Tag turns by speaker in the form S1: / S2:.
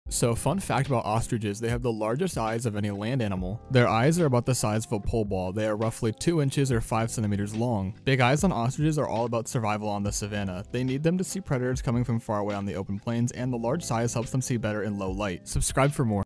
S1: So fun fact about ostriches, they have the largest eyes of any land animal. Their eyes are about the size of a pole ball. They are roughly 2 inches or 5 centimeters long. Big eyes on ostriches are all about survival on the savannah. They need them to see predators coming from far away on the open plains, and the large size helps them see better in low light. Subscribe for more.